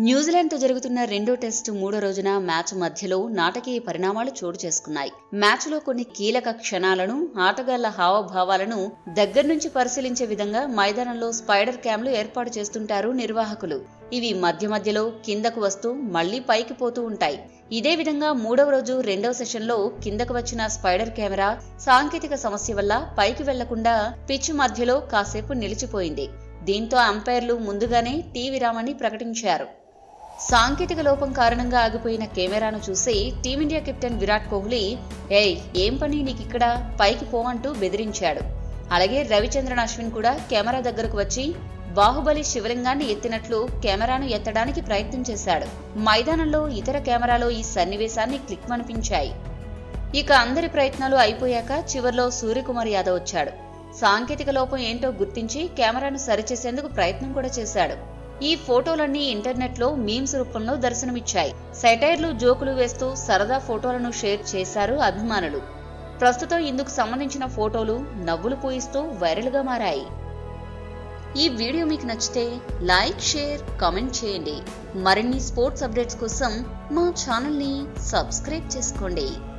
New Zealand తో జరుగుతున్న రెండో టెస్టు మూడో రోజున మ్యాచ్ మధ్యలో నాటకీయ పరిణామాలు చోటు చేసుకున్నాయి. మ్యాచ్ లో కొన్ని కీలక క్షణాలను, ఆటగాళ్ల హావభావాలను దగ్గర నుంచి పరిశీలించే విధంగా మైదానంలో స్పైడర్ క్యామ్లు ఏర్పాటు చేస్తుంటారు నిర్వాహకులు. ఇవి మధ్య మధ్యలో కిందకు వస్తూ మళ్లీ పైకి పోతూ ఉంటాయి. ఇదే విధంగా మూడవ రోజు రెండవ సెషన్లో కిందకు వచ్చిన స్పైడర్ కెమెరా సాంకేతిక సమస్య వల్ల పైకి వెళ్లకుండా పిచ్ మధ్యలో కాసేపు నిలిచిపోయింది. దీంతో అంపైర్లు ముందుగానే టీ విరామని ప్రకటించారు. సాంకేతిక లోపం కారణంగా ఆగిపోయిన కెమెరాను చూసి టీమిండియా కెప్టెన్ విరాట్ కోహ్లీ ఏం పని నీకిక్కడ, పైకి పో అంటూ బెదిరించాడు. అలాగే రవిచంద్రన్ అశ్విన్ కూడా కెమెరా దగ్గరకు వచ్చి బాహుబలి శివలింగాన్ని ఎత్తినట్లు కెమెరాను ఎత్తడానికి ప్రయత్నం చేశాడు. మైదానంలో ఇతర కెమెరాలో ఈ సన్నివేశాన్ని క్లిక్మనిపించాయి. ఇక అందరి ప్రయత్నాలు అయిపోయాక చివర్లో సూర్యకుమార్ యాదవ్ వచ్చాడు. సాంకేతిక లోపం ఏంటో గుర్తించి కెమెరాను సరిచేసేందుకు ప్రయత్నం కూడా చేశాడు. ఈ ఫోటోలన్నీ ఇంటర్నెట్ లో మీమ్స్ రూపంలో దర్శనమిచ్చాయి. సెటైర్లు, జోకులు వేస్తూ సరదా ఫోటోలను షేర్ చేశారు అభిమానులు. ప్రస్తుతం ఇందుకు సంబంధించిన ఫోటోలు నవ్వులు పూయిస్తూ వైరల్ గా మారాయి. ఈ వీడియో మీకు నచ్చితే లైక్, షేర్, కామెంట్ చేయండి. మరిన్ని స్పోర్ట్స్ అప్డేట్స్ కోసం మా ఛానల్ ని సబ్స్క్రైబ్ చేసుకోండి.